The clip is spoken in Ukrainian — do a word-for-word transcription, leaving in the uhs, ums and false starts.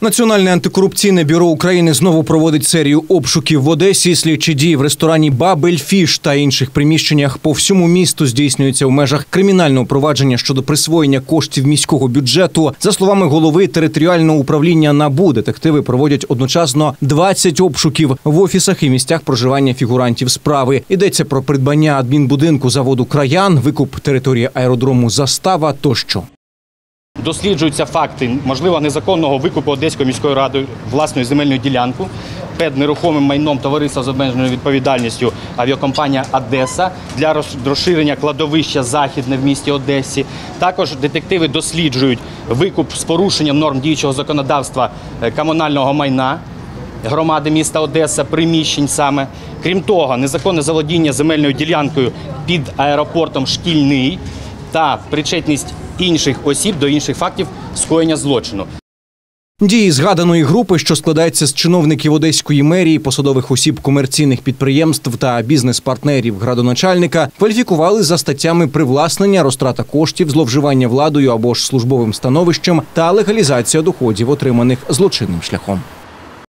Національне антикорупційне бюро України знову проводить серію обшуків в Одесі. Слідчі дії в ресторані «Бабель Фіш» та інших приміщеннях по всьому місту здійснюються в межах кримінального провадження щодо присвоєння коштів міського бюджету. За словами голови територіального управління НАБУ, детективи проводять одночасно двадцять обшуків в офісах і місцях проживання фігурантів справи. Йдеться про придбання адмінбудинку заводу «Краян», викуп території аеродрому «Застава» тощо. Досліджуються факти можливо незаконного викупу Одеською міською радою власної земельної ділянки під нерухомим майном товариства з обмеженою відповідальністю авіакомпанія «Одеса» для розширення кладовища «Західне» в місті Одесі. Також детективи досліджують викуп з порушенням норм діючого законодавства комунального майна громади міста Одеса, приміщень саме. Крім того, незаконне заволодіння земельною ділянкою під аеропортом «Шкільний» та причетність інших осіб до інших фактів скоєння злочину. Дії згаданої групи, що складається з чиновників Одеської мерії, посадових осіб комерційних підприємств та бізнес-партнерів градоначальника, кваліфікували за статтями привласнення, розтрата коштів, зловживання владою або ж службовим становищем та легалізація доходів, отриманих злочинним шляхом.